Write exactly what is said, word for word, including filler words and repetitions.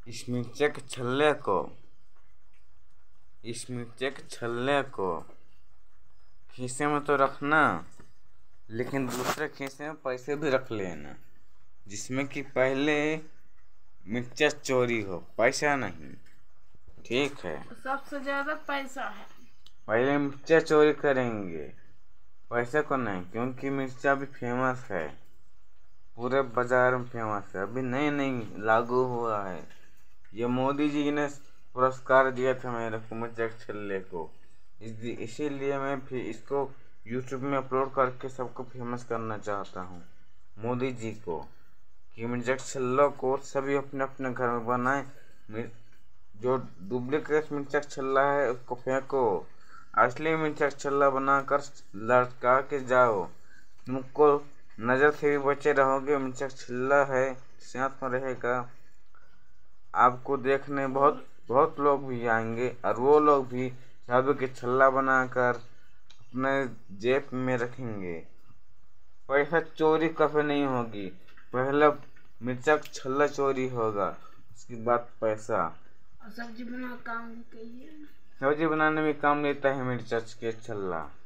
इस मिर्चे के छल्ले को इस मिर्चे के छल्ले को खीसे में तो रखना, लेकिन दूसरे खीसे में पैसे भी रख लेना, जिसमें कि पहले मिर्चा चोरी हो, पैसा नहीं। ठीक है, सबसे ज्यादा पैसा है। पहले मिर्चा चोरी करेंगे, पैसे को नहीं, क्योंकि मिर्चा भी फेमस है, पूरे बाजार में फेमस है, अभी नई नई लागू हुआ है। ये मोदी जी ने पुरस्कार दिया था मेरे को, मिर्चा के छल्ले को, इसीलिए मैं फिर इसको यूट्यूब में अपलोड करके सबको फेमस करना चाहता हूँ, मोदी जी को, कि मिर्चा के छल्लों को सभी अपने अपने घर में बनाएं। जो डुप्लीकेट मिर्चा का छल्ला है उसको फेंको, असली मिर्चा का छल्ला बनाकर लटका के जाओ, तुमको नज़र से भी बचे रहोगे। मिर्चा का छल्ला है, साथ में रहेगा, आपको देखने बहुत बहुत लोग भी आएंगे, और वो लोग भी जादू के छल्ला बनाकर अपने जेब में रखेंगे। पैसा चोरी कभी नहीं होगी, पहले मिर्चा का छल्ला चोरी होगा, उसके बाद पैसा। और सब्जी बना काम कहिए, सब्जी बनाने में काम लेता है मिर्चा के छल्ला।